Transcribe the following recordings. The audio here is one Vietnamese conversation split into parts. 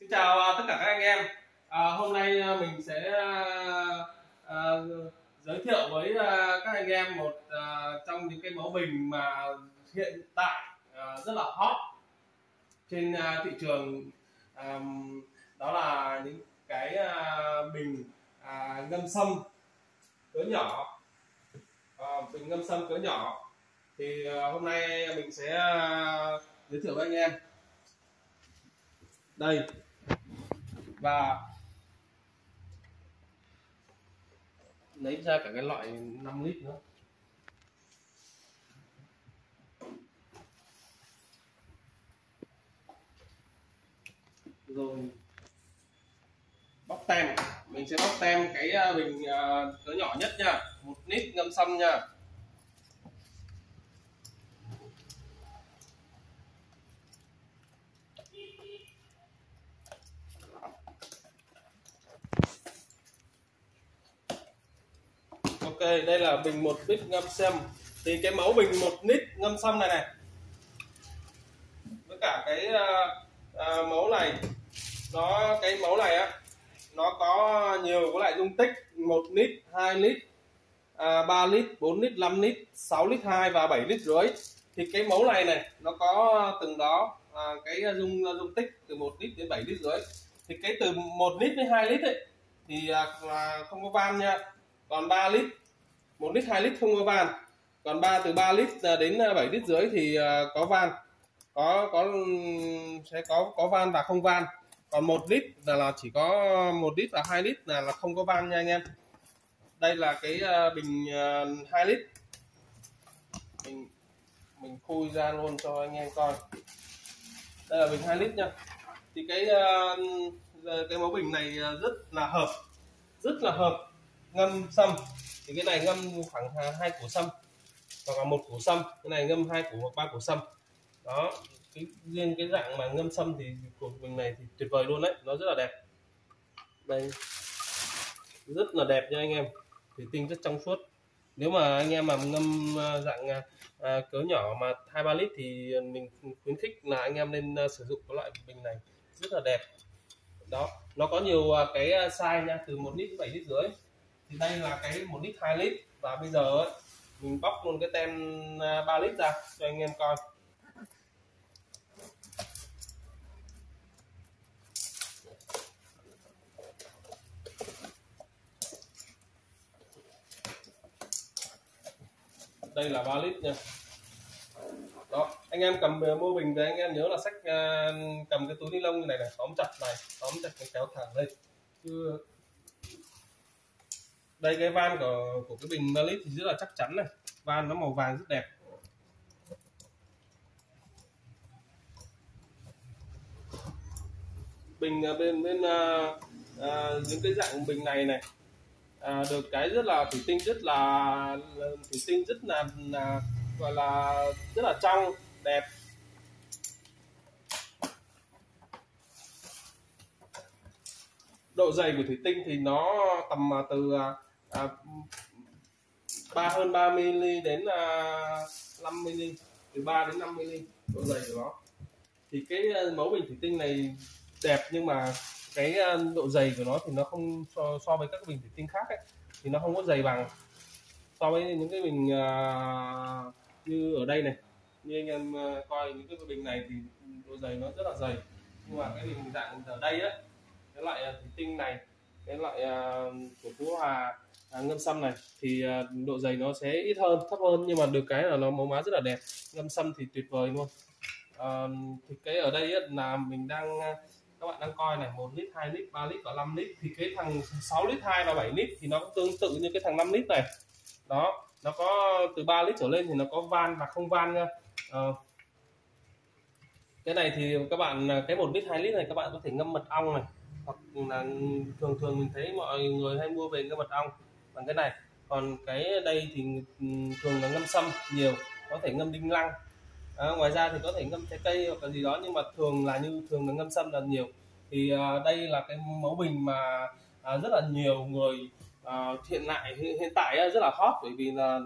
Xin chào tất cả các anh em. Hôm nay mình sẽ à, giới thiệu với các anh em một trong những cái mẫu bình mà hiện tại rất là hot trên thị trường. À, Đó là những cái bình ngâm sâm cỡ nhỏ, bình ngâm sâm cỡ nhỏ. Thì hôm nay mình sẽ giới thiệu với anh em đây, và lấy ra cả cái loại 5 lít nữa. Rồi bóc tem, mình sẽ bóc tem cái bình cỡ nhỏ nhất nha, 1 lít ngâm sâm nha. Ok, đây là bình 1 lít ngâm sâm. Thì cái mẫu bình 1 lít ngâm sâm này với cả cái mẫu này, cái mẫu này á, nó có nhiều cái loại dung tích: 1 lít, 2 lít, 3 lít, 4 lít, 5 lít, 6 lít 2 và 7 lít rưỡi. Thì cái mẫu này nó có từng đó cái dung tích từ 1 lít đến 7 lít rưỡi. Thì cái từ 1 lít đến 2 lít ấy thì không có van nha. Còn 3 lít, 1 lít 2 lít không có van. Còn từ 3 lít đến 7 lít rưỡi thì có van, sẽ có van và không van. Còn 1 lít là chỉ có 1 lít và 2 lít là không có van nha anh em. Đây là cái bình 2 lít, mình khui ra luôn cho anh em coi. Đây là bình 2 lít nha. Thì cái mẫu bình này rất là hợp ngâm sâm. Thì cái này ngâm khoảng 2 củ sâm hoặc là 1 củ sâm, cái này ngâm 2 củ hoặc 3 củ sâm. Đó, riêng cái dạng mà ngâm sâm thì của bình này thì tuyệt vời luôn đấy, nó rất là đẹp. Đây, rất là đẹp nha anh em, thủy tinh rất trong suốt. Nếu mà anh em mà ngâm dạng cỡ nhỏ mà 2-3 lít thì mình khuyến khích là anh em nên sử dụng cái loại bình này, rất là đẹp. Đó, nó có nhiều cái size nha, từ 1 lít đến 7 lít rưỡi. Thì đây là cái 1 lít 2 lít. Và bây giờ ấy, mình bóc luôn cái tem 3 lít ra cho anh em coi. Đây là 3 lít nha. Đó, anh em cầm mua bình thì anh em nhớ là xách cầm cái túi ni lông như này tóm chặt cái kéo thẳng lên. Chứ đây, cái van của cái bình 3 lít thì rất là chắc chắn này, van nó màu vàng rất đẹp. Bình bên những cái dạng bình này được cái rất là thủy tinh rất là gọi là rất là trong đẹp. Độ dày của thủy tinh thì nó tầm từ hơn 3 mm đến 5 mm, từ 3 đến 5 mm độ dày của nó. Thì cái mẫu bình thủy tinh này đẹp, nhưng mà cái độ dày của nó thì nó không so với các bình thủy tinh khác ấy, thì nó không có dày bằng so với những cái bình như ở đây này. Như anh em coi những cái bình này thì độ dày nó rất là dày, nhưng mà cái bình dạng ở đây á, cái loại thủy tinh này, cái loại của Phú Hòa ngâm sâm này thì độ dày nó sẽ ít hơn, thấp hơn, nhưng mà được cái là nó màu má rất là đẹp, ngâm sâm thì tuyệt vời luôn. Thì cái ở đây ấy, là mình các bạn đang coi này, 1 lít, 2 lít, 3 lít và 5 lít. Thì cái thằng 6 lít 2 và 7 lít thì nó cũng tương tự như cái thằng 5 lít này. Đó, nó có từ 3 lít trở lên thì nó có van và không van nha. Cái này thì các bạn, cái 1 lít 2 lít này các bạn có thể ngâm mật ong này, hoặc là thường mình thấy mọi người hay mua về ngâm mật ong bằng cái này. Còn cái đây thì thường là ngâm sâm nhiều, có thể ngâm đinh lăng. Ngoài ra thì có thể ngâm trái cây hoặc là gì đó, nhưng mà thường là ngâm sâm là nhiều. Thì đây là cái mẫu bình mà rất là nhiều người hiện tại rất là hot, bởi vì là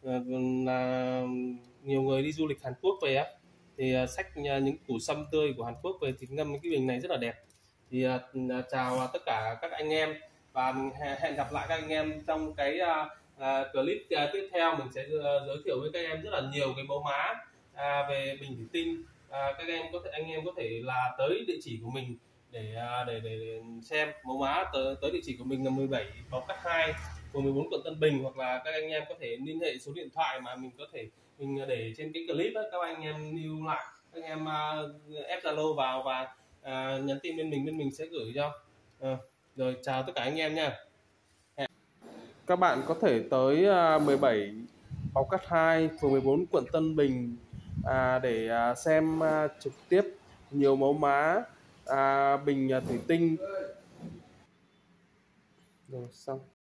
nhiều người đi du lịch Hàn Quốc về á, thì xách những củ sâm tươi của Hàn Quốc về thì ngâm cái bình này rất là đẹp. Thì chào tất cả các anh em, và mình hẹn gặp lại các anh em trong cái clip tiếp theo. Mình sẽ giới thiệu với các em rất là nhiều cái mẫu mã về bình thủy tinh. Anh em có thể là tới địa chỉ của mình để xem mẫu mã. Tới địa chỉ của mình là 17 Bào Cát 2, phường 14, quận Tân Bình, hoặc là các anh em có thể liên hệ số điện thoại mà mình để trên cái clip đó, các anh em lưu lại, các anh em ép Zalo vào và nhắn tin bên mình sẽ gửi cho. Rồi chào tất cả anh em nha. Các bạn có thể tới 17 Bào Cát 2, phường 14, quận Tân Bình để xem trực tiếp nhiều mẫu mã bình thủy tinh. Rồi xong.